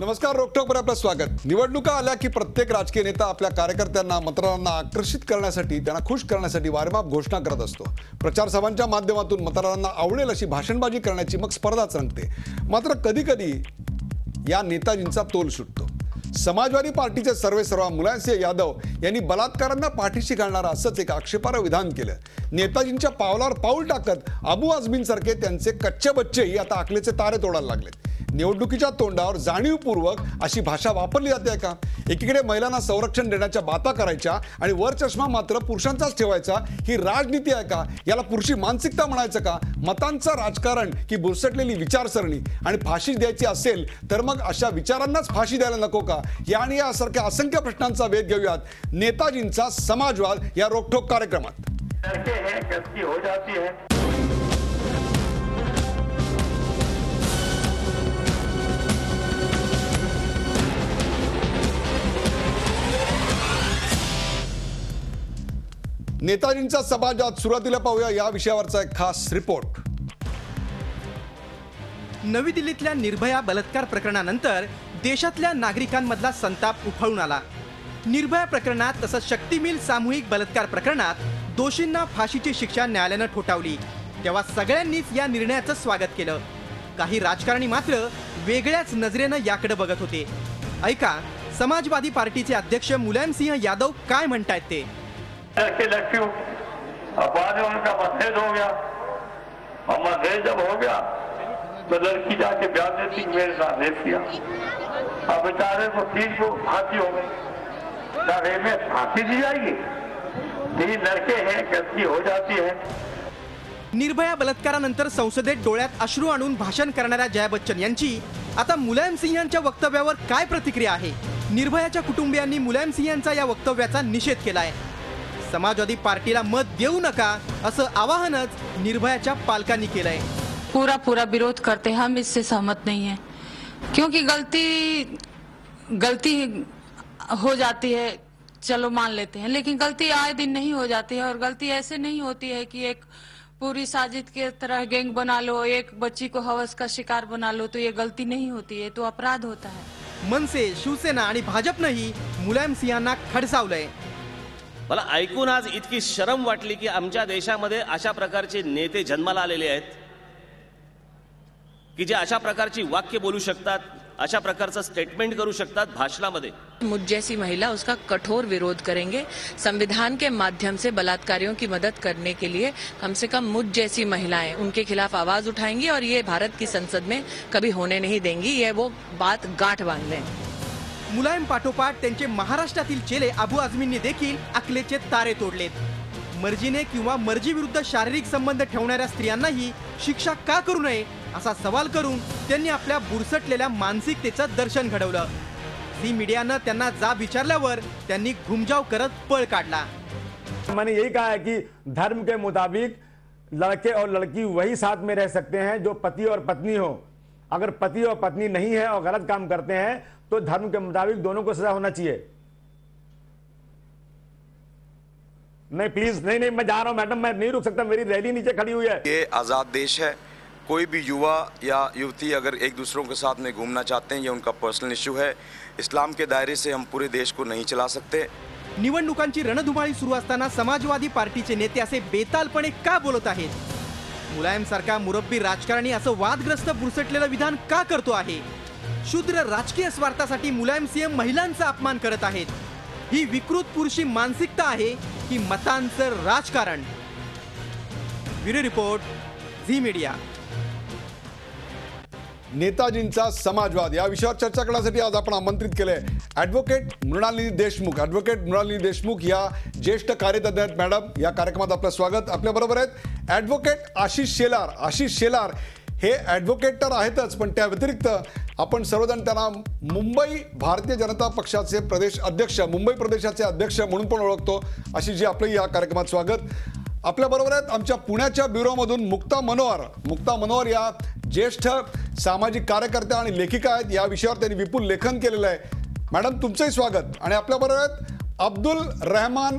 नमस्कार, रोकटोकवर आपलं स्वागत। निवडणुका आल्या की प्रत्येक राजकीय नेता आपल्या कार्यकर्त्यांना, मतदारांना आकर्षित करण्यासाठी, त्यांना खुश करण्यासाठी वारेमाप घोषणा करत असतो। प्रचार सभांच्या माध्यमातून मतदारांना आवडेल अशी भाषणबाजी करण्याची मग स्पर्धाच रंगते। मात्र कधी-कधी या नेताजींचा तोल सुटतो। समाजवादी पार्टीचे सर्वेसर्वा मुलायमसिंह यादव यांनी बलात्कारांना पाठीशी घालणारा असंच एक आक्षेपार्ह विधान केलं। नेताजींच्या पावलावर पाऊल टाकत अबू आझमींसारखे त्यांचे कच्चे बच्चेही आता आकलेचे तारे तोडायला लागलेत। निवडणुकीच्या तोंडावर जाणीवपूर्वक अशी भाषा वापरली जाते का? एकीकडे महिलांना संरक्षण देण्याच्या बाता करायच्या आणि वर चष्मा मात्र पुरुषांचाच ठेवायचा, ही राजनीती आहे का? याला पुरुषी मानसिकता म्हणायचं का? मतांचं राजकारण की बुरसटलेली विचारसरणी? आणि फाशी द्यायची असेल तर मग अशा विचारांनाच फाशी द्यायला नको का? या आणि यासारख्या असंख्य प्रश्नांचा वेध घेऊयात नेताजींचा समाजवाद या रोकठोक कार्यक्रमात। नेताजींचा समाजात सुरुवातीला पाहूया या विषयावरचा एक खास रिपोर्ट। नवी दिल्लीतल्या निर्भया बलात्कार प्रकरणानंतर देशातल्या नागरिकांमधला संताप उफाळून आला। निर्भया प्रकरणात तसंच शक्ती मिल सामूहिक बलात्कार प्रकरणात दोषींना फाशीची शिक्षा न्यायालयानं ठोठावली, तेव्हा सगळ्यांनीच या निर्णयाचं स्वागत केलं। काही राजकारणी मात्र वेगळ्याच नजरेनं याकडे बघत होते। ऐका समाजवादी पार्टीचे अध्यक्ष मुलायमसिंह यादव काय म्हणतायत ते। लड़कियों अब बाद में उनका मतभेद हो गया और मतभेद जब हो गया तो लड़की जाके बयान देती मेरे साथ रेप किया। अब बेचारे को 3 को फांसी हो गई। क्या रेप में फांसी दी जाएगी? 3 लड़के हैं, गलती हो जाती है। निर्भया बलात्कारानंतर संसदेत डोळ्यात अश्रू आणून भाषण करणाऱ्या जया बच्चन यांची आता मुलायमसिंहांच्या वक्तव्यावर काय प्रतिक्रिया आहे? निर्भयाच्या कुटुंबियांनी मुलायमसिंहांचा या वक्तव्याचा निषेध केलाय। समाजवादी पार्टीला मत देऊ नका असं आवाहनच निर्भयाच्या पालकांनी केलंय। पूरा विरोध करते हैं, हम इससे सहमत नहीं है, क्योंकि गलती हो जाती है, चलो मान लेते हैं, लेकिन गलती आए दिन नहीं हो जाती है। और गलती ऐसे नहीं होती है कि एक पूरी साजिद के तरह गैंग बना लो, एक बच्ची को हवस का शिकार बना लो, तो ये गलती नहीं होती है, तो अपराध होता है। मनसे, शिवसेना आणि भाजपनंही मुलायमसिंहांना खडसावलंय। मला ऐकून आज इतकी शरम वाटली की आमच्या देशामध्ये अशा प्रकारचे नेते जन्माला आलेले आहेत की जे अशा प्रकारची वाक्य बोलू शकतात, अशा प्रकारचं स्टेटमेंट करू शकतात भाषणामध्ये। मुझ जैसी महिला उसका कठोर विरोध करेंगे। संविधान के माध्यम से बलात्कारियों की मदद करने के लिए कम से कम मुझ जैसी महिलाएं उनके खिलाफ आवाज उठाएंगी और ये भारत की संसद में कभी होने नहीं देंगी। ये वो बात गांठ बांध लें। मुलायम पाठोपाठ त्यांचे महाराष्ट्रातील चेले अबू आझमींनी देखील अकलेचे तारे तोडलेत। मर्जीने किंवा मर्जी विरुद्ध शारीरिक संबंध ठेवणाऱ्या स्त्रियांनाही शिक्षा का करू नये असा सवाल करून त्यांनी आपल्या बुरसटलेल्या मानसिकतेचं दर्शन घडवलं। झी मीडियानं त्यांना जाब विचारल्यावर त्यांनी घुमजाव करत पळ काढला। मैंने यही कहा है कि धर्म के मुताबिक लड़के और लड़की वही साथ में रह सकते हैं जो पति और पत्नी हो। अगर पति और पत्नी नहीं है और गलत काम करते हैं तो धर्म के मुताबिक दोनों को सजा होना चाहिए। नहीं प्लीज, नहीं मैं जा रहा हूं मैडम, मैं नहीं रुक सकता, मेरी रैली नीचे खड़ी हुई है। ये आज़ाद देश है, कोई भी युवा या युवती अगर एक दूसरों के साथ में घूमना चाहते हैं, ये उनका पर्सनल इश्यू है। इस्लाम के दायरे से हम पूरे देश को नहीं चला सकते। निवडणुकांची रणधुमाळी सुरू असताना समाजवादी पार्टीचे नेते असे बेतालपणे का बोलत आहेत? मुलायम सारखा मुरब्बी राजकारणी असं वादग्रस्त बुरसटलेलं विधान का करतो आहे? शूद्र राजकीय स्वार्थासाठी मुलायमसिंह महिलांचा अपमान करत आहेत। ही विकृत पुरुषी मानसिकता आहे की मतांचं राजकारण? Bureau report, Zee media. नेताजींचा समाजवाद या विषयावर चर्चा करण्यासाठी आज आपण आमंत्रित केले ॲडव्होकेट मृणालिनी देशमुख। ॲडव्होकेट मृणालिनी देशमुख या ज्येष्ठ कार्यतज्ञ आहेत। मॅडम, या कार्यक्रमात आपलं स्वागत। आपल्याबरोबर आहेत ॲडव्होकेट आशिष शेलार। आशिष शेलार हे ॲडव्होकेट तर आहेतच, पण त्या व्यतिरिक्त आपण सर्वजण त्यांना मुंबई भारतीय जनता पक्षाचे प्रदेश अध्यक्ष, मुंबई प्रदेशाचे अध्यक्ष म्हणून पण ओळखतो। आशिषजी, आपलंही या कार्यक्रमात स्वागत। आपल्याबरोबर आहेत आमच्या पुण्याच्या ब्युरोमधून मुक्ता मनोहर या ज्येष्ठ सामाजिक कार्यकर्त्या आणि लेखिका आहेत। या विषयावर त्यांनी विपुल लेखन केलेलं आहे। मॅडम, तुमचंही स्वागत। आणि आपल्याबरोबर आहेत अब्दुल रहमान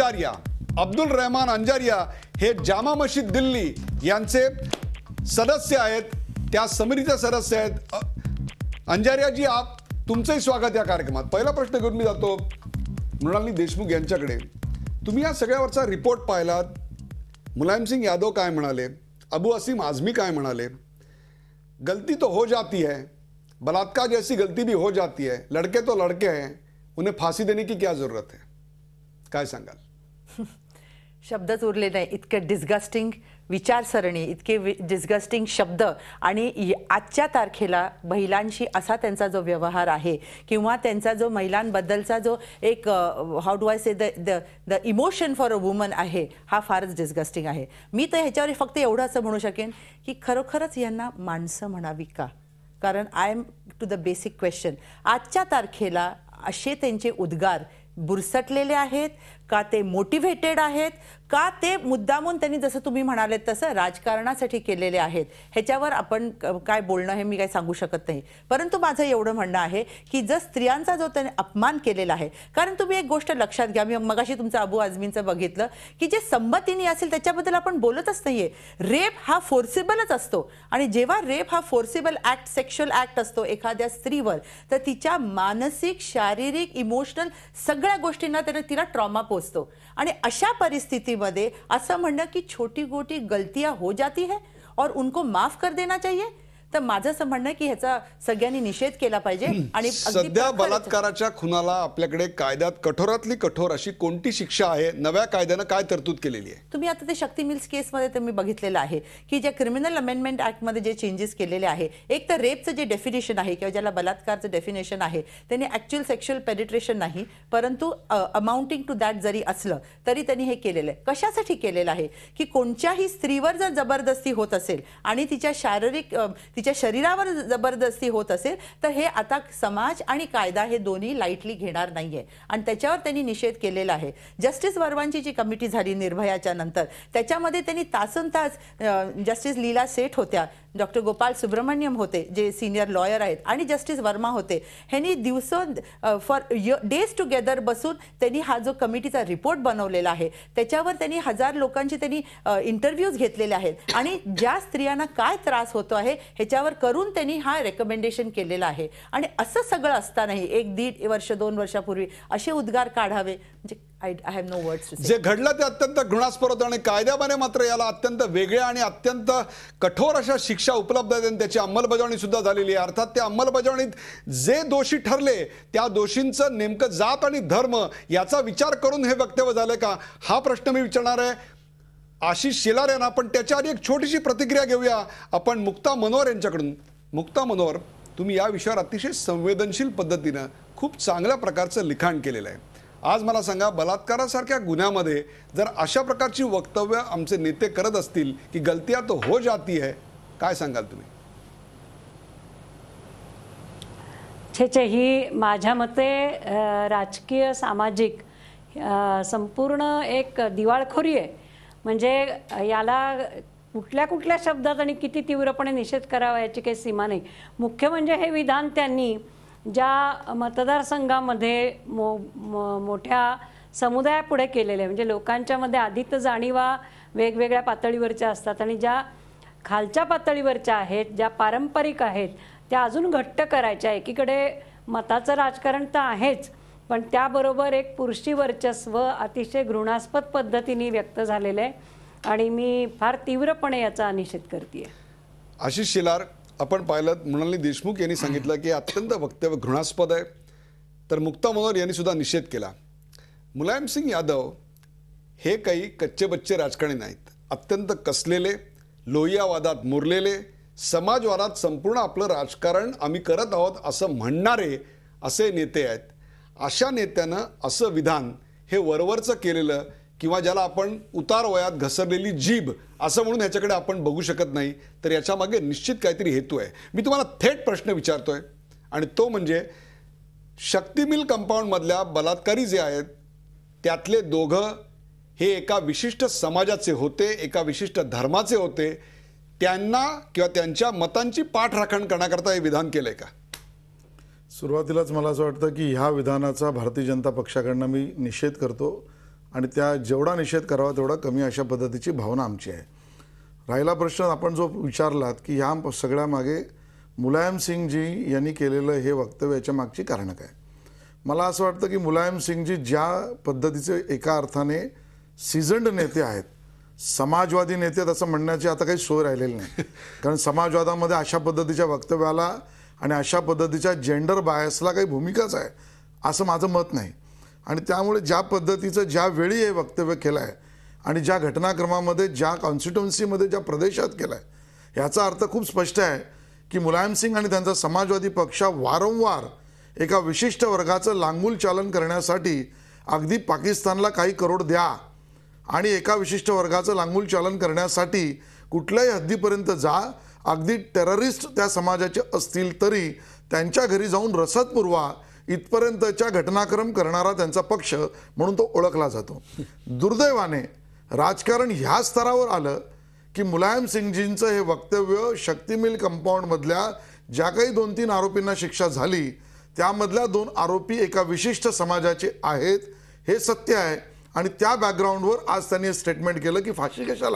अंजारिया हे जामा मस्जिद दिल्ली यांचे सदस्य आहेत, त्या समितीचे सदस्य आहेत। अंजारिया जी, आप तुमचंही स्वागत या कार्यक्रमात. पहिला प्रश्न घेऊन मी जातो मृणालिनी देशमुख यांच्याकडे. तुम्ही या सगळ्यावरचा रिपोर्ट पाहिलात. मुलायम सिंग यादव काय म्हणाले, अबू असीम आझमी काय म्हणाले, गलती तो हो जाती है, बलात्कार जैसी गलती भी हो जाती है, लड़के तो लड़के हैं, उन्हें फांसी देने की क्या जरूरत है, काय सांगाल? शब्दच उरले नाही. इतकं डिस्गस्टिंग विचारसरणी, इतके डिस्गस्टिंग शब्द आणि आजच्या तारखेला महिलांशी असा त्यांचा जो व्यवहार आहे किंवा त्यांचा जो महिलांबद्दलचा जो एक how do I say the emotion for a woman आहे, हा फारच डिस्गस्टिंग आहे. मी तर ह्याच्यावर फक्त एवढं असं म्हणू शकेन की खरोखरच यांना माणसं म्हणावी का? कारण I am to the basic question, आजच्या तारखेला असे त्यांचे उद्गार बुरसटलेले आहेत का, ते मोटिवेटेड आहेत का, ते मुद्दामून त्यांनी जसं तुम्ही म्हणालेत तसं राजकारणासाठी केलेले आहेत, ह्याच्यावर आपण काय बोलणं हे मी काय सांगू शकत नाही. परंतु माझं एवढं म्हणणं आहे की जर स्त्रियांचा जो त्याने अपमान केलेला आहे, कारण तुम्ही एक गोष्ट लक्षात घ्या, मी मगाशी तुमचं अबू आझमींचं बघितलं की जे संमतीने असेल त्याच्याबद्दल आपण बोलतच नाहीये. रेप हा फोर्सिबलच असतो आणि जेव्हा रेप हा फोर्सिबल ॲक्ट, सेक्शुअल ॲक्ट असतो एखाद्या स्त्रीवर, तर तिच्या मानसिक, शारीरिक, इमोशनल सगळ्या गोष्टींना तिला ट्रॉमा पोचतो. आणि अशा परिस्थितीमध्ये असं म्हणणं की छोटी गोटी गलतियां हो जाती है और उनको माफ कर देना चाहिए, तर माझं असं म्हणणं की ह्याचा सगळ्यांनी निषेध केला पाहिजे. आणि सध्या बलात्काराच्या खुनाला आपल्याकडे कायद्यात कठोरातली कठोर अशी कोणती शिक्षा आहे? नव्या कायद्यानं काय तरतूद केलेली आहे? तुम्ही आता ते शक्ती मिल्स केसमध्ये तर मी बघितलेलं आहे की जे क्रिमिनल अमेंडमेंट ॲक्टमध्ये जे चेंजेस केलेले आहे, एक तर रेपचं जे डेफिनेशन आहे किंवा ज्याला बलात्कारचं डेफिनेशन आहे, त्यांनी ॲक्च्युअल सेक्शुअल पेनिट्रेशन नाही परंतु अमाउंटिंग टू दॅट जरी असलं तरी त्यांनी हे केलेलं आहे. कशासाठी केलेलं आहे की कोणत्याही स्त्रीवर जर जबरदस्ती होत असेल आणि तिच्या शारीरिक, तिच्या शरीरावर जबरदस्ती होत असेल, तर हे आता समाज आणि कायदा हे दोन्ही लाईटली घेणार नाहीये आणि त्याच्यावर त्यांनी निषेध केलेला आहे. जस्टिस वर्मांची जी कमिटी झाली निर्भयाच्या नंतर, त्याच्यामध्ये त्यांनी तासनतास जस्टिस लीला सेठ होत्या, डॉक्टर गोपाल सुब्रमण्यम होते जे सिनियर लॉयर आहेत आणि जस्टिस वर्मा होते. ह्यांनी फॉर डेज टुगेदर बसून त्यांनी हा जो कमिटीचा रिपोर्ट बनवलेला आहे त्याच्यावर त्यांनी 1000 लोकांची त्यांनी इंटरव्ह्यूज घेतलेले आहेत आणि ज्या स्त्रियांना काय त्रास होतो आहे ह्याच्यावर करून त्यांनी हा रेकमेंडेशन केलेला आहे. आणि असं सगळं असतानाही 1-1.5 वर्ष 2 वर्षापूर्वी असे उद्गार काढावे, म्हणजे I have no words to say. जे घडलं ते अत्यंत घृणास्पद होतं आणि कायद्यामध्ये मात्र याला अत्यंत वेगळ्या आणि अत्यंत कठोर अशा शिक्षा उपलब्ध आहेत आणि त्याची अंमलबजावणी सुद्धा झालेली आहे. अर्थात त्या अंमलबजावणीत जे दोषी ठरले त्या दोषींचं नेमकं जात आणि धर्म याचा विचार करून हे वक्तव्य झालं का, हा प्रश्न मी विचारणार आहे आशिष शेलार यांना. पण त्याच्या आधी एक छोटीशी प्रतिक्रिया घेऊया आपण मुक्ता मनोहर यांच्याकडून. मुक्ता मनोहर, तुम्ही या विषयावर अतिशय संवेदनशील पद्धतीनं खूप चांगल्या प्रकारचं लिखाण केलेलं आहे. आज मला सांगा, बलात्कारासारख्या गुन्ह्यामध्ये जर अशा प्रकारची वक्तव्य आमचे नेते करत असतील की गलतियां तो हो जाती है, काय सांगाल तुम्ही? छे ही माझ्या मते राजकीय सामाजिक संपूर्ण एक दिवाळखोरी आहे. म्हणजे याला कुठल्या कुठल्या शब्दात आणि किती तीव्रपणे निषेध करावा याची काही सीमा नाही. मुख्य म्हणजे हे विधान त्यांनी ज्या मतदारसंघामध्ये मोठ्या समुदायापुढे केलेले, म्हणजे लोकांच्या मध्ये आधी तर जाणीवा वेगवेगळ्या पातळीवरच्या असतात आणि ज्या खालच्या पातळीवरच्या आहेत, ज्या पारंपरिक आहेत, त्या अजून घट्ट करायच्या. एकीकडे मताचं राजकारण तर आहेच, पण त्याबरोबर एक पुरुषी वर्चस्व अतिशय घृणास्पद पद्धतीने व्यक्त झालेलं आहे आणि मी फार तीव्रपणे याचा निषेध करते. आशिष शेलार, आपण पाहिलं मृणालिनी देशमुख यांनी सांगितलं की अत्यंत वक्तव्य घृणास्पद आहे, तर मुक्ता मनोहर यांनी सुद्धा निषेध केला. मुलायम सिंग यादव हे काही कच्चे बच्चे राजकारणी नाहीत. अत्यंत कसलेले, लोहियावादात मुरलेले, समाजवादात संपूर्ण आपलं राजकारण आम्ही करत आहोत असं म्हणणारे असे नेते आहेत. अशा नेत्यानं असं विधान हे वरवरचं केलेलं किंवा ज्याला आपण उतार वयात घसरलेली जीभ असं म्हणून ह्याच्याकडे आपण बघू शकत नाही, तर याच्या मागे निश्चित काहीतरी हेतू आहे. मी तुम्हाला थेट प्रश्न विचारतोय आणि तो म्हणजे शक्ती मिल कंपाऊंडमधल्या बलात्कारी जे आहेत त्यातले दोघं हे एका विशिष्ट समाजाचे होते, एका विशिष्ट धर्माचे होते. त्यांना किंवा त्यांच्या मतांची पाठराखण करण्याकरता हे विधान केलंय का? सुरुवातीलाच मला असं वाटतं की ह्या विधानाचा भारतीय जनता पक्षाकडनं मी निषेध करतो आणि त्या जेवढा निषेध करावा तेवढा कमी अशा पद्धतीची भावना आमची आहे. राहिला प्रश्न आपण जो विचारलात की ह्या सगळ्या मागे मुलायम सिंगजी यांनी केलेलं हे वक्तव्य याच्या मागची कारणं काय? मला असं वाटतं की मुलायम सिंगजी ज्या पद्धतीचे एका अर्थाने सीझन्ड नेते आहेत, समाजवादी नेते असं म्हणण्याची आता काही सोय राहिलेली नाही. कारण समाजवादामध्ये अशा पद्धतीच्या वक्तव्याला आणि अशा पद्धतीच्या जेंडर बायसला काही भूमिकाच आहे असं माझं मत नाही. आणि त्यामुळे ज्या पद्धतीचं ज्यावेळी हे वक्तव्य केलं आहे आणि ज्या घटनाक्रमामध्ये ज्या कॉन्स्टिट्युन्सीमध्ये ज्या प्रदेशात केलं आहे, याचा अर्थ खूप स्पष्ट आहे की मुलायम सिंग आणि त्यांचा समाजवादी पक्ष वारंवार एका विशिष्ट वर्गाचं लांगुल चालन करण्यासाठी अगदी पाकिस्तानला काही करोड द्या आणि एका विशिष्ट वर्गाचं लांगुल चालन करण्यासाठी कुठल्याही हद्दीपर्यंत जा, अगदी टेररिस्ट त्या समाजाचे असतील तरी त्यांच्या घरी जाऊन रसद पुरवा, इथपर्यंतच्या घटनाक्रम करणारा त्यांचा पक्ष म्हणून तो ओळखला जातो. दुर्दैवाने राजकारण ह्या स्तरावर आलं की मुलायम सिंगजींचं हे वक्तव्य शक्ती मिल कंपाऊंडमधल्या ज्या काही 2-3 आरोपींना शिक्षा झाली त्यामधल्या 2 आरोपी एका विशिष्ट समाजाचे आहेत हे सत्य आहे. आणि त्या बॅकग्राऊंडवर आज त्यांनी स्टेटमेंट केलं की फाशी कशाला,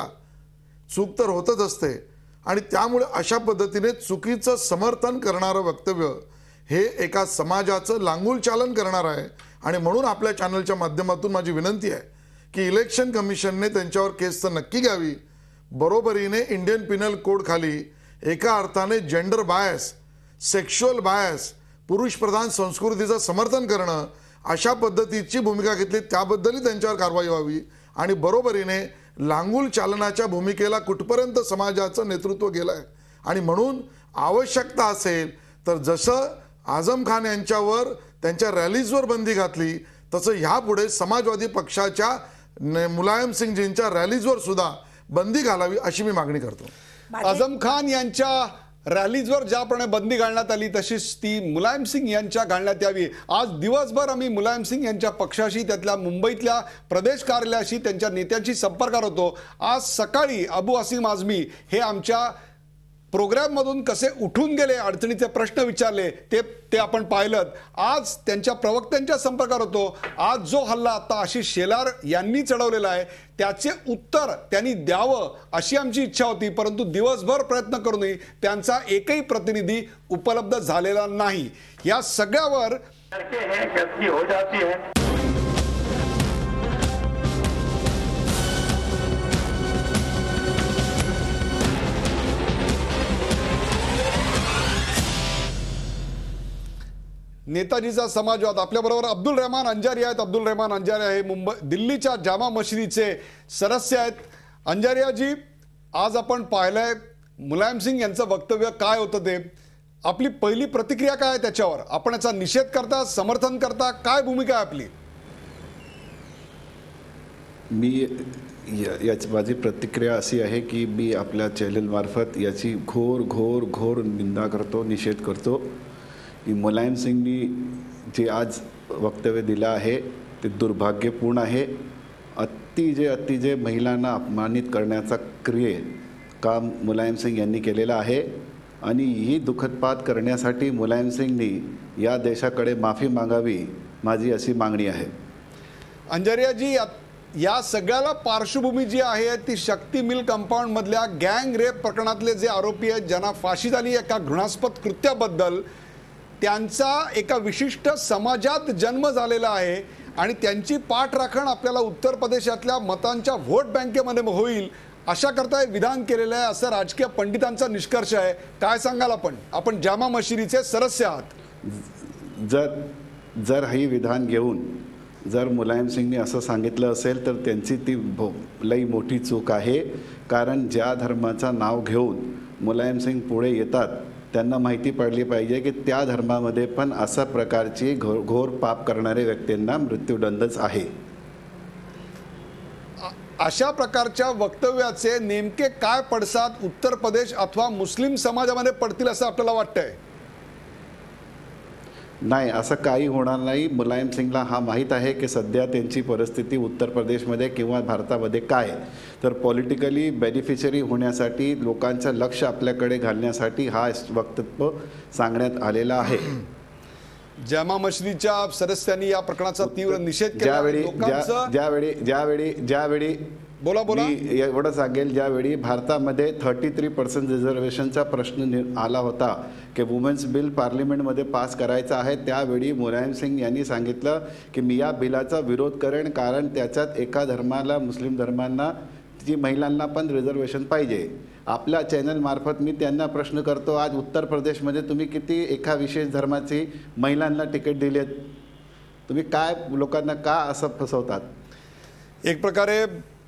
चूक तर होतच असते. आणि त्यामुळे अशा पद्धतीने चुकीचं समर्थन करणारं वक्तव्य हे एका समाजाचं लांगुल चालन करणार आहे. आणि म्हणून आपल्या चॅनलच्या माध्यमातून माझी विनंती आहे की इलेक्शन कमिशनने त्यांच्यावर केस तर नक्की घ्यावी, बरोबरीने इंडियन पिनल कोड खाली एका अर्थाने जेंडर बायस, सेक्शुअल बायस, पुरुष प्रधान संस्कृतीचं समर्थन करणं अशा पद्धतीची भूमिका घेतली त्याबद्दलही त्यांच्यावर कारवाई व्हावी. आणि बरोबरीने लांगुल चालनाच्या भूमिकेला कुठपर्यंत समाजाचं नेतृत्व गेलं आहे. आणि म्हणून आवश्यकता असेल तर जसं आझम खान यांच्यावर त्यांच्या रॅलीजवर बंदी घातली तसं ह्यापुढे समाजवादी पक्षाच्या मुलायम सिंगजींच्या रॅलीजवर सुद्धा बंदी घालावी अशी मी मागणी करतो. आझम खान यांच्या रॅलीजवर ज्याप्रमाणे बंदी घालण्यात आली तशीच ती मुलायम सिंग यांच्या घालण्यात यावी. आज दिवसभर आम्ही मुलायम सिंग यांच्या पक्षाशी, त्यातल्या मुंबईतल्या प्रदेश कार्यालयाशी, त्यांच्या नेत्यांशी संपर्कात होतो. आज सकाळी अबू असीम आझमी हे आमच्या प्रोग्राममधून कसे उठून गेले, अडचणीचे प्रश्न विचारले ते आपण पाहिलं. आज त्यांच्या प्रवक्त्यांच्या संपर्कात होतो. आज जो हल्ला आता आशिष शेलार यांनी चढवलेला आहे त्याचे उत्तर त्यांनी द्यावं अशी आमची इच्छा होती, परंतु दिवसभर प्रयत्न करूनही त्यांचा एकही प्रतिनिधी उपलब्ध झालेला नाही. या सगळ्यावर हो जाती है. नेताजीचा समाजवाद. आपल्याबरोबर अब्दुल रहमान अंजारी आहेत. अब्दुल रहमान अंजारी हे दिल्लीच्या जामा मशिदीचे सदस्य आहेत. अंजारियाजी, आज आपण पाहिलंय मुलायम सिंग यांचं वक्तव्य काय होतं ते, आपली पहिली प्रतिक्रिया काय आहे त्याच्यावर? आपण याचा निषेध करता, समर्थन करता, काय भूमिका आहे आपली? याची माझी प्रतिक्रिया अशी आहे की मी आपल्या चॅनलमार्फत याची घोर निंदा करतो, निषेध करतो की मुलायम सिंगनी जे आज वक्तव्य दिलं आहे ते दुर्भाग्यपूर्ण आहे. अतिशय महिलांना अपमानित करण्याचा काम मुलायम सिंग यांनी केलेला आहे. आणि ही दुःखदपात करण्यासाठी मुलायम सिंगनी या देशाकडे माफी मागावी, माझी अशी मागणी आहे. अंजारियाजी, या सगळ्याला पार्श्वभूमी जी आहे ती शक्ती मिल कंपाऊंड मधल्या गँग रेप प्रकरणातले जे आरोपी आहेत ज्यांना फाशी झाली एका घृणास्पद कृत्याबद्दल, त्यांचा एका विशिष्ट समाजात जन्म झालेला आहे आणि त्यांची पाठराखण आपल्याला उत्तर प्रदेशातल्या मतांच्या व्होट बँकेमध्ये होईल अशा करता विधान केलेलं आहे असं राजकीय पंडितांचा निष्कर्ष आहे. काय सांगाल आपण जामा मशिदीचे सदस्य आहात. जर हे विधान घेऊन जर मुलायम सिंगने असं सांगितलं असेल तर त्यांची ती लई मोठी चूक आहे. कारण ज्या धर्माचं नाव घेऊन मुलायम सिंग पुढे येतात त्यांना माहिती पडली पाहिजे की त्या धर्मामध्ये पण अशा प्रकारची घोर पाप करणारे व्यक्तींना मृत्यूदंडच आहे. अशा प्रकारच्या वक्तव्याचे नेमके काय पडसाद उत्तर प्रदेश अथवा मुस्लिम समाजामध्ये पडतील असं आपल्याला वाटतंय? नाही, असं काही होणार नाही. मुलायम सिंगला हा माहीत आहे की सध्या त्यांची परिस्थिती उत्तर प्रदेशमध्ये किंवा भारतामध्ये काय, तर पॉलिटिकली बेनिफिशरी होण्यासाठी लोकांचं लक्ष आपल्याकडे घालण्यासाठी हा वक्तव्य सांगण्यात आलेला आहे. जामा मशिदीच्या सदस्यांनी या प्रकरणाचा तीव्र निषेध केला. बोला बोला. मी एवढं सांगेल, ज्यावेळी भारतामध्ये 33% रिझर्वेशनचा प्रश्न आला होता की वुमेन्स बिल पार्लिमेंटमध्ये पास करायचा आहे, त्यावेळी मुलायम सिंग यांनी सांगितलं की मी या बिलाचा विरोध करेन, कारण त्याच्यात एका धर्माला, मुस्लिम धर्मांना, जी महिलांना पण रिझर्वेशन पाहिजे. आपल्या चॅनलमार्फत मी त्यांना प्रश्न करतो, आज उत्तर प्रदेशमध्ये तुम्ही किती एका विशेष धर्माची महिलांना तिकीट दिलेत? तुम्ही काय लोकांना का असं फसवतात? एक प्रकारे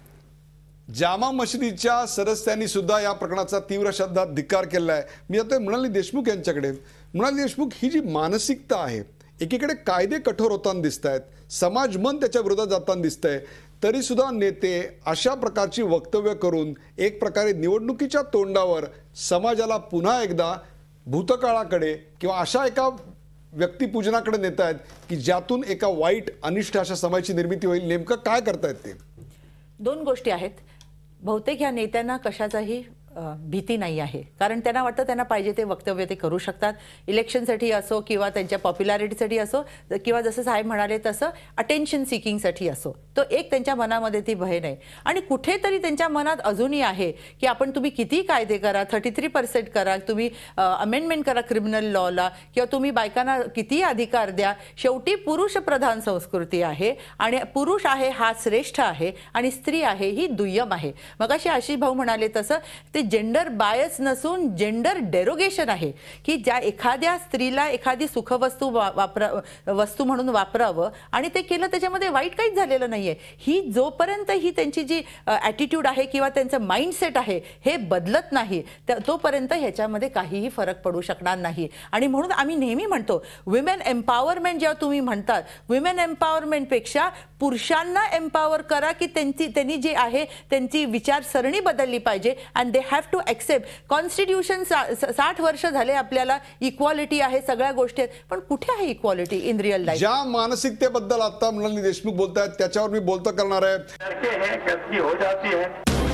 जामा मशिदीच्या सदस्यांनी सुद्धा या प्रकरणाचा तीव्र शब्दात धिक्कार केला आहे. मी आता मृणाली देशमुख यांच्याकडे. मृणाली देशमुख, ही जी मानसिकता आहे, एकीकडे कायदे कठोर होताना दिसत आहेत, समाज मन त्याच्या विरोधात जाताना दिसतंय, तरी सुद्धा नेते अशा प्रकारची वक्तव्य करून एक प्रकारे निवडणुकीच्या तोंडावर समाजाला पुन्हा एकदा भूतकाळाकडे किंवा अशा एका व्यक्तिपूजनाकडे नेत आहेत की ज्यातून एका वाईट अनिष्ट अशा समाजाची निर्मिती होईल. नेमकं काय करतायत ते? दोन गोष्टी आहेत. बहुतेक या नेत्यांना कशाचाही भीती नाही आहे, कारण त्यांना वाटतं त्यांना पाहिजे ते वक्तव्य ते करू शकतात. इलेक्शनसाठी असो किंवा त्यांच्या पॉप्युलॅरिटीसाठी असो किंवा जसं साहेब म्हणाले तसं अटेन्शन सिकिंगसाठी असो, तो एक त्यांच्या मनामध्ये ती भय नाही. आणि कुठेतरी त्यांच्या मनात अजूनही आहे की आपण तुम्ही किती कायदे करा, 33% करा, तुम्ही अमेंडमेंट करा क्रिमिनल लॉला, किंवा तुम्ही बायकांना किती अधिकार द्या, शेवटी पुरुष प्रधान संस्कृती आहे आणि पुरुष आहे हा श्रेष्ठ आहे आणि स्त्री आहे ही दुय्यम आहे. मगाशी आशिष भाऊ म्हणाले तसं ते जेंडर बायस नसून जेंडर डेरोगेशन आहे की ज्या एखाद्या स्त्रीला एखादी सुखवस्तू वस्तू म्हणून वापरावं आणि ते केलं त्याच्यामध्ये वाईट काहीच झालेलं नाहीये. ही जोपर्यंत ही त्यांची जी ॲटिट्यूड आहे किंवा त्यांचं माइंडसेट आहे हे बदलत नाही तोपर्यंत ह्याच्यामध्ये काहीही फरक पडू शकणार नाही. आणि म्हणून आम्ही नेहमी म्हणतो विमेन एम्पॉवरमेंट जेव्हा तुम्ही म्हणतात, विमेन एम्पॉवरमेंटपेक्षा पुरुषांना एम्पॉवर करा की त्यांनी जे आहे त्यांची विचारसरणी बदलली पाहिजे. And they have to accept constitution. 60 वर्ष झाले आपल्याला इक्वालिटी आहे, सगळ्या गोष्टी आहेत, पण कुठे आहे इक्वालिटी इन रिअल लाईफ? ज्या मानसिकतेबद्दल आता मृणाली देशमुख बोलतायत त्याच्यावर मी बोलतो करणार आहे. गलती हो जाती है.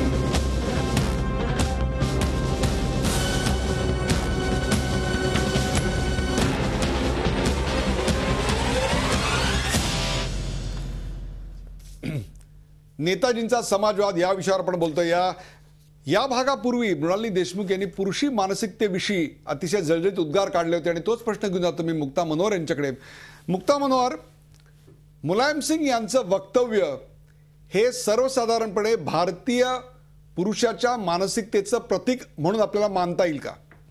नेताजींचा समाजवाद या विषयावर आपण बोलतोय. या भागापूर्वी मृणाली देशमुख यांनी पुरुषी मानसिकतेविषयी अतिशय जळजळीत उद्गार काढले होते आणि तोच प्रश्न घेऊन जातो मी मुक्ता मनोहर यांच्याकडे. मुक्ता मनोहर, मुलायम सिंग यांचं वक्तव्य हे सर्वसाधारणपणे भारतीय पुरुषाच्या मानसिकतेचं प्रतीक म्हणून आपल्याला मानता येईल का?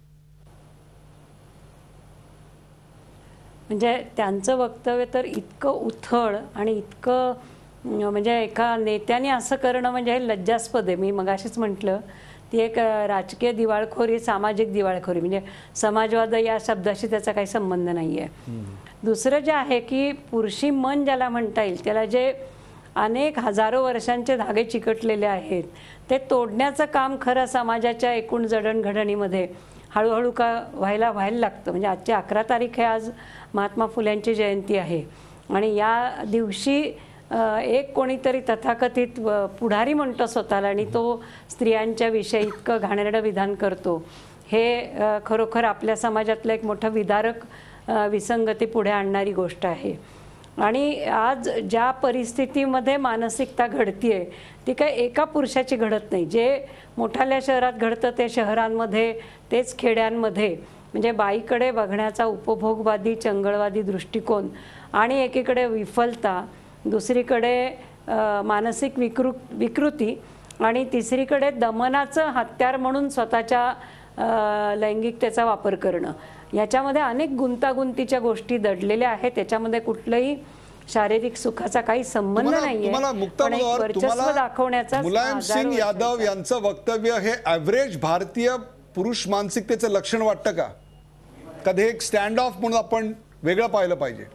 म्हणजे त्यांचं वक्तव्य तर इतकं उथळ आणि इतकं म्हणजे एका नेत्याने असं करणं म्हणजे हे लज्जास्पद आहे. मी मगाशीच म्हटलं ती एक राजकीय दिवाळखोरी, सामाजिक दिवाळखोरी, म्हणजे समाजवाद या शब्दाशी त्याचा काही संबंध नाही आहे. दुसरं जे आहे की पुरुषी मन ज्याला म्हणता येईल, त्याला जे अनेक हजारो वर्षांचे धागे चिकटलेले आहेत ते तोडण्याचं काम खरं समाजाच्या एकूण जडणघडणीमध्ये हळूहळू व्हायला लागतं. म्हणजे आजची 11 तारीख आहे, आज महात्मा फुल्यांची जयंती आहे आणि या दिवशी एक कोणीतरी तथाकथित पुढारी म्हणतो स्वतःला आणि तो स्त्रियांच्या विषयी इतकं घाणेरडं विधान करतो. हे खरोखर आपल्या समाजातलं एक मोठं विदारक विसंगती पुढे आणणारी गोष्ट आहे. आणि आज ज्या परिस्थितीमध्ये मानसिकता घडतीये ती काय एका पुरुषाची घडत नाही. जे मोठाल्या शहरात घडतं ते शहरांमध्ये, तेच खेड्यांमध्ये, म्हणजे बाईकडे बघण्याचा उपभोगवादी चंगळवादी दृष्टिकोन आणि एकीकडे विफलता, दुसरीकडे मानसिक विकृती आणि तिसरीकडे दमनाचं हत्यार म्हणून स्वतःच्या लैंगिकतेचा वापर करणं, याच्यामध्ये अनेक गुंतागुंतीच्या गोष्टी दडलेल्या आहेत. त्याच्यामध्ये कुठलंही शारीरिक सुखाचा काही संबंध नाहीये. वर्चस्व दाखवण्याचा. मुलायम सिंग यादव यांचं वक्तव्य हे ॲव्हरेज भारतीय पुरुष मानसिकतेचं लक्षण वाटतं का? कधी एक स्टँड ऑफ म्हणून आपण वेगळं पाहिलं पाहिजे?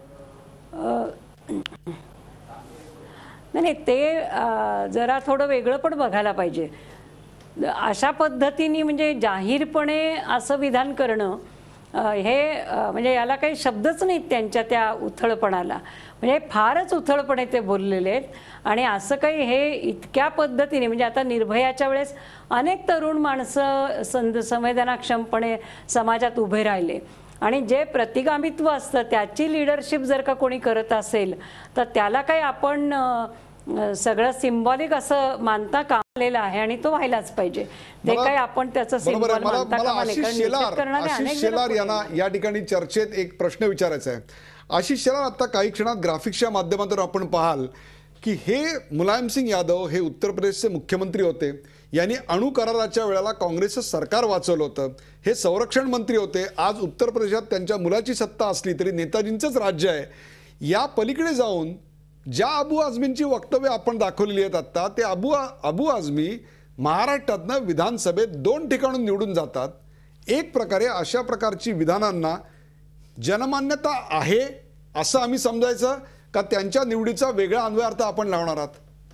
नाही, ते जरा थोडं वेगळं पण बघायला पाहिजे. अशा पद्धतीने म्हणजे जाहीरपणे असं विधान करणं हे म्हणजे याला काही शब्दच नाहीत त्यांच्या त्या उथळपणाला. म्हणजे फारच उथळपणे ते बोललेले आहेत. आणि असं काही हे इतक्या पद्धतीने म्हणजे आता निर्भयाच्या वेळेस अनेक तरुण माणसं संवेदनाक्षमपणे समाजात उभे राहिले आणि जे प्रतिगामित्व असतं त्याची लीडरशिप जर का कोणी करत असेल तर त्याला काही आपण सगळं सिंबॉलिक असं मानता कामलेलं आहे आणि तो व्हायलाच पाहिजे. ते काही आपण त्याचं बरोबर आहे. सिंबॉल मानता मला कामा नये, आशिष कारण निषेध करणारे अनेक आशिष जण शेलार पुढे यांना येतात. या ठिकाणी चर्चेत एक प्रश्न विचारायचा आहे. आशिष शेलार, आता काही क्षणात ग्राफिक्सच्या माध्यमातून आपण पाहाल की हे मुलायमसिंग यादव हे उत्तर प्रदेशचे मुख्यमंत्री होते. यांनी अणु कराराच्या वेळेला काँग्रेसचं सरकार वाचवलं होतं. हे संरक्षण मंत्री होते. आज उत्तर प्रदेशात त्यांच्या मुलाची सत्ता असली तरी नेताजींचंच राज्य आहे. या पलीकडे जाऊन ज्या अबू आझमींची वक्तव्य आपण दाखवलेली आहेत आता, ते अबू आझमी महाराष्ट्रातनं विधानसभेत 2 ठिकाणून निवडून जातात. एक प्रकारे अशा प्रकारची विधानांना जनमान्यता आहे असं आम्ही समजायचं का त्यांच्या निवडीचा वेगळा अन्वयार्थ आपण लावणार आहात?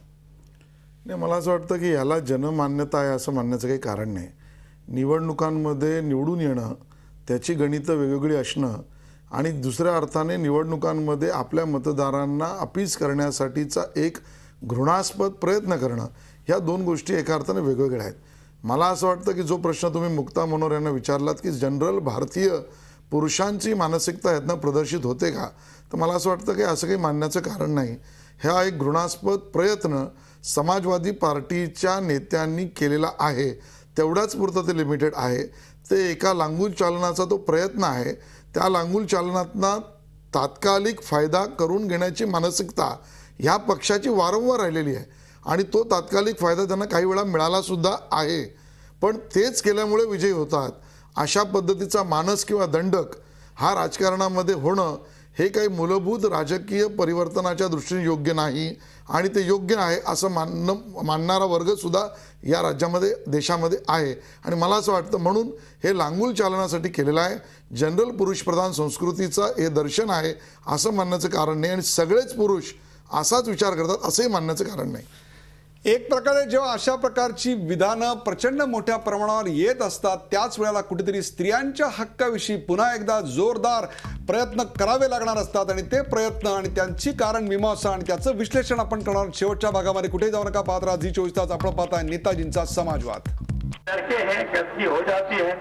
नाही, मला असं वाटतं की याला जनमान्यता आहे असं म्हणण्याचं काही कारण नाही. निवडणुकांमध्ये निवडून येणं, त्याची गणितं वेगवेगळी असणं आणि दुसऱ्या अर्थाने निवडणुकांमध्ये आपल्या मतदारांना अपीज करण्यासाठीचा एक घृणास्पद प्रयत्न करणं, ह्या 2 गोष्टी एका अर्थाने वेगवेगळ्या आहेत. मला असं वाटतं की जो प्रश्न तुम्ही मुक्ता मनोहर यांना विचारलात की जनरल भारतीय पुरुषांची मानसिकता यातनं प्रदर्शित होते का, तर मला असं वाटतं की असं काही मानण्याचं कारण नाही. हा एक घृणास्पद प्रयत्न समाजवादी पार्टीच्या नेत्यांनी केलेला आहे. तेवढाच पुरतं ते लिमिटेड आहे. ते एका लांगूल चालनाचा तो प्रयत्न आहे. त्या लांगूल चालनातनं तात्कालिक फायदा करून घेण्याची मानसिकता ह्या पक्षाची वारंवार राहिलेली आहे आणि तो तात्कालिक फायदा त्यांना काही वेळा मिळाला सुद्धा आहे. पण तेच केल्यामुळे विजयी होतात. अशा पद्धतीचा मानस किंवा दंडक हा राजकारणामध्ये होणं हे काही मूलभूत राजकीय परिवर्तनाच्या दृष्टीने योग्य नाही आणि ते योग्य आहे असं मानणारा वर्गसुद्धा या राज्यामध्ये देशामध्ये आहे. आणि मला असं वाटतं म्हणून हे लांगूल चालनासाठी केलेलं आहे. जनरल पुरुषप्रधान संस्कृतीचं हे दर्शन आहे असं मानण्याचं कारण नाही आणि सगळेच पुरुष असाच विचार करतात असंही मानण्याचं कारण नाही. एक प्रकारे जेव्हा अशा प्रकारची विधानं प्रचंड मोठ्या प्रमाणावर येत असतात त्याच वेळेला कुठेतरी स्त्रियांच्या हक्काविषयी पुन्हा एकदा जोरदार प्रयत्न करावे लागणार असतात आणि ते प्रयत्न आणि त्यांची कारण मीमांसा आणि त्याचं विश्लेषण आपण करणार शेवटच्या भागामध्ये. कुठे जाऊ नका, पाहत राहा झी24 तास. आपण पाहताय नेताजींचा समाजवाद. लड़के हैं, गलती हो जाती है.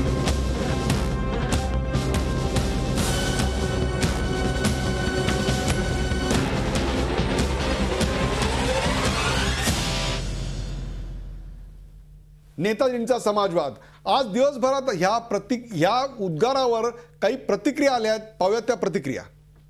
नेताजींचा समाजवाद. आज दिवसभरात ह्या उद्गारावर काही प्रतिक्रिया आल्या आहेत. पाहूयात त्या प्रतिक्रिया.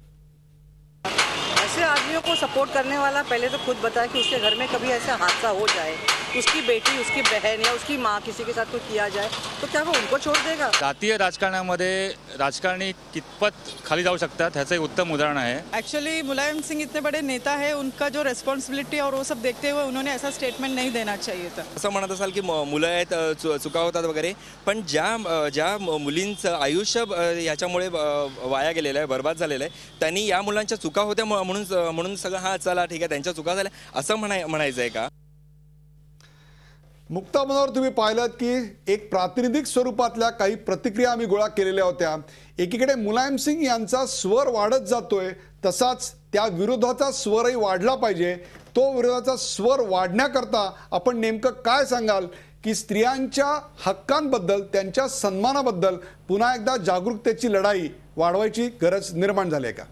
ऐसे आदमियों को सपोर्ट करने वाला पहले तो खुद बताए कि उसके घर में कभी ऐसा हादसा हो जाए, उसकी बेटी, उसकी बहन या उसकी माँ किसी के साथ कोई किया जाए तो क्या वो उनको छोड़ देगा? जातीय राजकारणामध्ये राजकारणी कितपत खाली जाऊ शकतात ह्याचं एक उत्तम उदाहरण आहे. एक्चुअली मुलायम सिंह इतने बड़े नेता है, उनका जो रिस्पॉन्सिबिलिटी और वो सब देखते हुए उन्होंने ऐसा स्टेटमेंट नहीं देना चाहिए था. असं म्हणत असाल की मुलं आहेत, चुका होतात वगैरे, पण ज्या मुलींचं आयुष्य ह्याच्यामुळे वाया गेलेलं आहे, बर्बाद झालेलं आहे, त्यांनी या मुलांच्या चुका होत्या म्हणून सगळं हा चला ठीक आहे त्यांच्या चुका झाल्या असं म्हणायचं आहे का? मुक्ता मनोहर, तुम्ही पाहिलं की एक प्रातिनिधिक स्वरूपातल्या काही प्रतिक्रिया आम्ही गोळा केलेल्या होत्या. एकीकडे मुलायम सिंग यांचा स्वर वाढत जातोय, तसाच त्या विरोधाचा स्वरही वाढला पाहिजे. तो विरोधाचा स्वर वाढण्याकरता आपण नेमकं काय सांगाल की स्त्रियांच्या हक्कांबद्दल, त्यांच्या सन्मानाबद्दल पुन्हा एकदा जागरूकतेची लढाई वाढवायची गरज निर्माण झाली आहे का?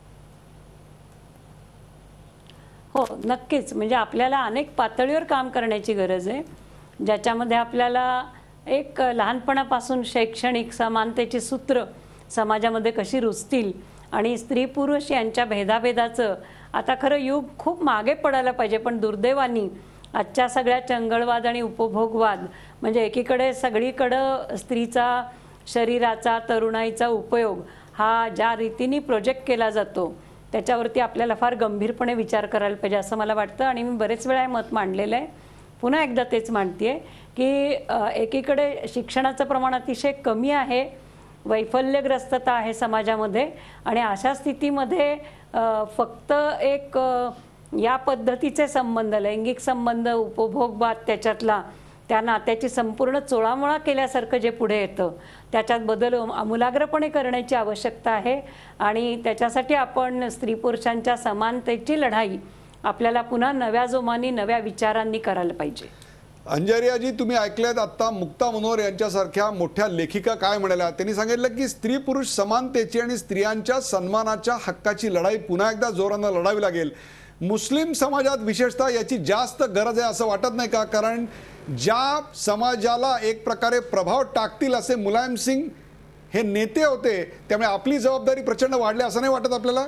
हो, नक्कीच. म्हणजे आपल्याला अनेक पातळीवर काम करण्याची गरज आहे, ज्याच्यामध्ये आपल्याला एक लहानपणापासून शैक्षणिक समानतेची सूत्र समाजामध्ये कशी रुजतील आणि स्त्री पुरुष यांच्या भेदाभेदाचं आता खरं युग खूप मागे पडायला पाहिजे. पण दुर्दैवानी आजच्या सगळ्या चंगळवाद आणि उपभोगवाद म्हणजे एकीकडे सगळीकडं स्त्रीचा, शरीराचा, तरुणाईचा उपयोग हा ज्या रीतीने प्रोजेक्ट केला जातो त्याच्यावरती आपल्याला फार गंभीरपणे विचार करायला पाहिजे असं मला वाटतं. आणि मी बरेच वेळा हे मत मांडलेलं आहे, पुन्हा एकदा तेच मांडते की एकीकडे शिक्षणाचं प्रमाण अतिशय कमी आहे, वैफल्यग्रस्तता आहे समाजामध्ये आणि अशा स्थितीमध्ये फक्त एक या पद्धतीचे संबंध, लैंगिक संबंध, उपभोगवाद त्याच्यातला त्या नात्याची संपूर्ण चोळामोळा केल्यासारखं जे पुढे येतं त्याच्यात बदल आमूलाग्रपणे करण्याची आवश्यकता आहे. आणि त्याच्यासाठी आपण स्त्री पुरुषांच्या समानतेची लढाई आपल्याला पुन्हा नव्या जोमानी, नव्या विचारांनी करायला पाहिजे. अंजरियाजी, तुम्ही ऐकल्यात आता मुक्ता मनोहर यांच्यासारख्या मोठ्या लेखिका काय म्हणाल्या. त्यांनी सांगितलं की स्त्री पुरुष समानतेची आणि स्त्रियांच्या सन्मानाच्या हक्काची लढाई पुन्हा एकदा जोरानं लढावी लागेल. मुस्लिम समाजात विशेषतः याची जास्त गरज आहे असं वाटत नाही का? कारण ज्या समाजाला एक प्रकारे प्रभाव टाकतील असे मुलायम सिंग हे नेते होते, त्यामुळे आपली जबाबदारी प्रचंड वाढली असं नाही वाटत आपल्याला?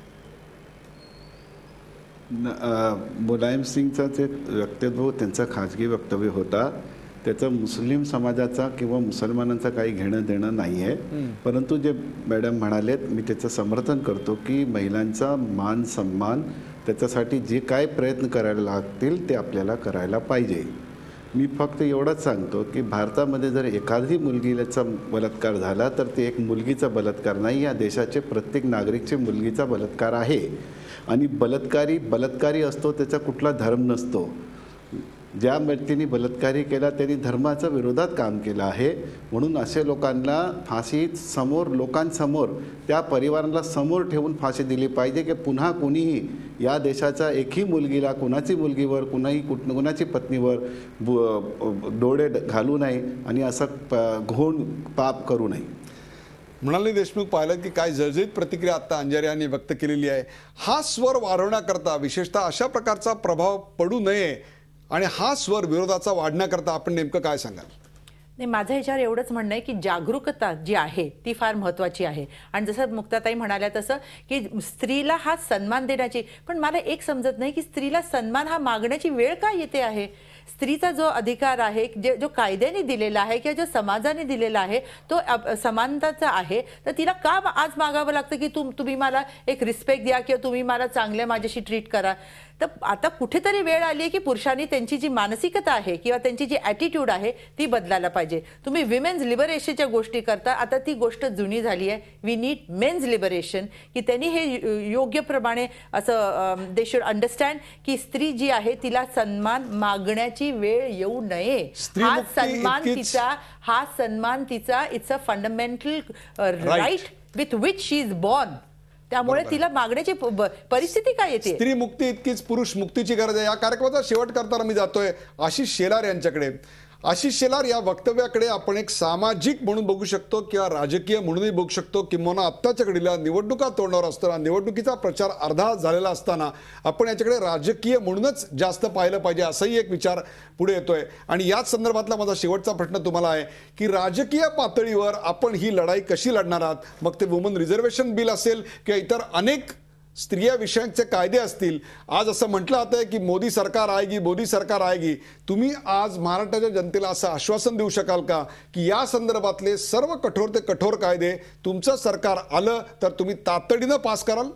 मुलायम सिंगचं ते वक्तव्य त्यांचं खाजगी वक्तव्य होता, त्याचं मुस्लिम समाजाचा किंवा मुसलमानांचा काही घेणं देणं नाही आहे. परंतु जे मॅडम म्हणालेत मी त्याचं समर्थन करतो की महिलांचा मान सन्मान त्याच्यासाठी जे काय प्रयत्न करायला लागतील ते आपल्याला करायला पाहिजे. मी फक्त एवढंच सांगतो की भारतामध्ये जर एखादी मुलगीचा बलात्कार झाला तर ते एक मुलगीचा बलात्कार नाही, या देशाचे प्रत्येक नागरिकचे मुलगीचा बलात्कार आहे. आणि बलात्कारी असतो, त्याचा कुठला धर्म नसतो. ज्या व्यक्तीने बलात्कारी केला त्यांनी धर्माच्या विरोधात काम केलं आहे. म्हणून असे लोकांना फाशी लोकांसमोर त्या परिवाराला समोर ठेवून फाशी दिली पाहिजे की पुन्हा कोणीही या देशाच्या एकही मुलगीला कुणाची मुलगीवर कुणाची पत्नीवर डोळे घालू नये आणि असं घोण पाप करू नये. मृणालिनी देशमुख, पाहिलं की काय जळजळीत प्रतिक्रिया आता अंजारी यांनी व्यक्त केलेली आहे. हा स्वर वाढवण्याकरता विशेषतः अशा प्रकारचा प्रभाव पडू नये आणि हा स्वर विरोधाचा वाढण्याकरता आपण नेमकं काय सांगाल? नाही, माझं ह्याच्यावर एवढंच म्हणणं आहे की जागरूकता जी आहे ती फार महत्त्वाची आहे. आणि जसं मुक्ताताई म्हणाल्या तसं की स्त्रीला हा सन्मान देण्याची, पण मला एक समजत नाही की स्त्रीला सन्मान हा मागण्याची वेळ का येते आहे? स्त्रीचा जो अधिकार आहे, जो कायद्याने दिलेला आहे किंवा जो समाजाने दिलेला आहे तो समानताचा आहे, तर तिला का आज मागावं लागतं की तुम्ही मला एक रिस्पेक्ट द्या किंवा तुम्ही मला चांगल्या माझ्याशी ट्रीट करा? तर आता कुठेतरी वेळ आली आहे की पुरुषांनी त्यांची जी मानसिकता आहे किंवा त्यांची जी ॲटिट्यूड आहे ती बदलायला पाहिजे. तुम्ही विमेन्स लिबरेशनच्या गोष्टी करता, आता ती गोष्ट जुनी झाली आहे. वी नीड मेन्स लिबरेशन, की त्यांनी हे योग्यप्रमाणे असं दे शुड अंडरस्टँड की स्त्री जी आहे तिला सन्मान मागण्याची वेळ येऊ नये. हा सन्मान तिचा it's a fundamental right with which she is born. त्यामुळे तिला मागण्याची परिस्थिती काय येते? स्त्री मुक्ती इतकीच पुरुष मुक्तीची गरज आहे. या कार्यक्रमाचा शेवट करताना मी जातोय आशिष शेलार यांच्याकडे. आशिष शेलार, या वक्तव्याकडे आपण एक सामाजिक म्हणून बघू शकतो किंवा राजकीय म्हणूनही बघू शकतो, किंवा आत्ताच्या घडीला निवडणुका तोंडावर असताना, निवडणुकीचा प्रचार अर्धा झालेला असताना आपण याच्याकडे राजकीय म्हणूनच जास्त पाहिलं पाहिजे असाही एक विचार पुढे येतोय. आणि याच संदर्भातला माझा शेवटचा प्रश्न तुम्हाला आहे की राजकीय पातळीवर आपण ही लढाई कशी लढणार आहात? मग ते वुमन रिझर्वेशन बिल असेल किंवा इतर अनेक स्त्रिया विषयांचे कायदे असतील. आज असं म्हटलं जातंय की मोदी सरकार आएगी. तुम्ही आज महाराष्ट्राच्या जनतेला असं आश्वासन देऊ शकाल का की या संदर्भातले सर्व कठोर ते कठोर कायदे तुमचं सरकार आलं तर तुम्ही तातडीनं पास कराल?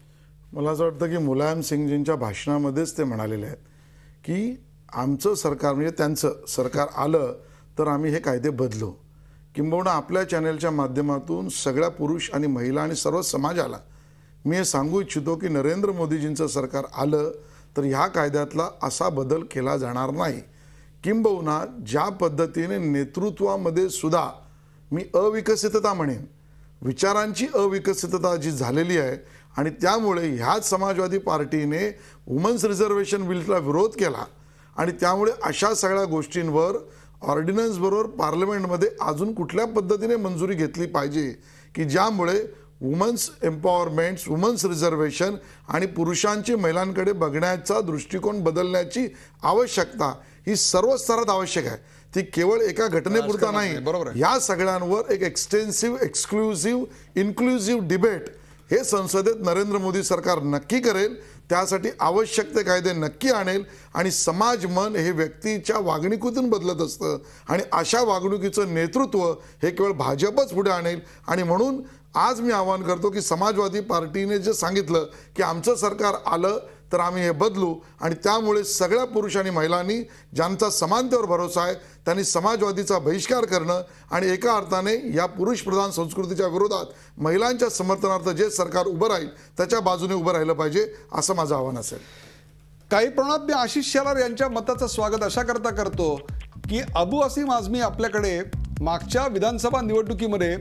मला असं वाटतं की मुलायम सिंगजींच्या भाषणामध्येच ते म्हणालेले आहेत की आमचं सरकार म्हणजे त्यांचं सरकार आलं तर आम्ही हे कायदे बदलू. किंबहुना आपल्या चॅनेलच्या माध्यमातून सगळ्या पुरुष आणि महिला आणि सर्व समाजाला मी हे सांगू इच्छितो की नरेंद्र मोदीजींचं सरकार आलं तर ह्या कायद्यातला असा बदल केला जाणार नाही. किंबहुना ज्या पद्धतीने नेतृत्वामध्ये सुद्धा मी अविकसितता म्हणेन, विचारांची अविकसितता जी झालेली आहे आणि त्यामुळे ह्याच समाजवादी पार्टीने वुमन्स रिझर्वेशन बिलला विरोध केला आणि त्यामुळे अशा सगळ्या गोष्टींवर ऑर्डिनन्स बरोबर पार्लमेंटमध्ये अजून कुठल्या पद्धतीने मंजुरी घेतली पाहिजे की ज्यामुळे वुमन्स एम्पॉवरमेंट, वुमन्स रिझर्वेशन आणि पुरुषांची महिलांकडे बघण्याचा दृष्टिकोन बदलण्याची आवश्यकता ही सर्व स्तरात आवश्यक आहे. ती केवळ एका घटनेपुरता नाही. या सगळ्यांवर एक एक्सटेन्सिव्ह, एक्सक्लुझिव्ह, इन्क्लुझिव्ह डिबेट हे संसदेत नरेंद्र मोदी सरकार नक्की करेल. त्यासाठी आवश्यक ते कायदे नक्की आणेल आणि समाज मन हे व्यक्तीच्या वागणुकीतून बदलत असतं आणि अशा वागणुकीचं नेतृत्व हे केवळ भाजपच पुढे आणेल. आणि म्हणून आज मी आवाहन करतो की समाजवादी पार्टीने जे सांगितलं की आमचं सरकार आलं तर आम्ही हे बदलू आणि त्यामुळे सगळ्या पुरुष आणि महिलांनी ज्यांचा समानतेवर भरोसा आहे त्यांनी समाजवादीचा बहिष्कार करणं आणि एका अर्थाने या पुरुष प्रधान संस्कृतीच्या विरोधात महिलांच्या समर्थनार्थ जे सरकार उभं राहील त्याच्या बाजूने उभं राहिलं पाहिजे असं माझं आव्हान असेल. काही प्रमाणात मी आशिष शेलार यांच्या मताचं स्वागत अशा करता करतो की अबू असीम आझमी आपल्याकडे मागच्या विधानसभा निवडणुकीमध्ये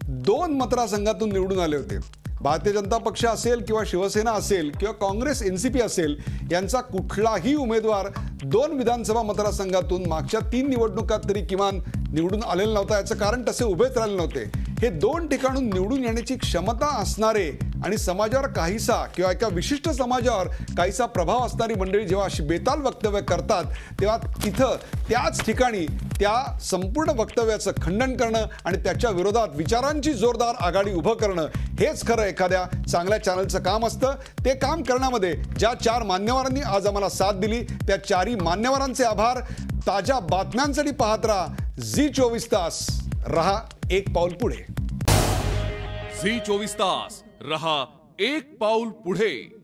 2 मतदारसंघातून निवडून आले होते. भारतीय जनता पक्ष असेल किंवा शिवसेना असेल किंवा काँग्रेस NCP असेल यांचा कुठलाही उमेदवार 2 विधानसभा मतदारसंघातून मागच्या 3 निवडणुकात तरी किमान निवडून आलेला नव्हता. याचं कारण तसे उभेच राहिले नव्हते. हे 2 ठिकाणून निवडून येण्याची क्षमता असणारे आणि समाजावर काहीसा किंवा एका विशिष्ट समाजावर काहीसा प्रभाव असणारी मंडळी जेव्हा अशी बेताल वक्तव्य करतात तेव्हा तिथं त्याच ठिकाणी त्या संपूर्ण वक्तव्याचं खंडन करणं आणि त्याच्या विरोधात विचारांची जोरदार आघाडी उभं करणं हेच खरं एखाद्या चांगल्या चॅनलचं काम असतं. ते काम करण्यामध्ये ज्या 4 मान्यवरांनी आज आम्हाला साथ दिली त्या 4ही मान्यवरांचे आभार. ताज्या बातम्यांसाठी पाहत राहा झी 24 तास. रहा एक पाऊल पुढे. झी 24 तास रहा एक पाऊल पुढे.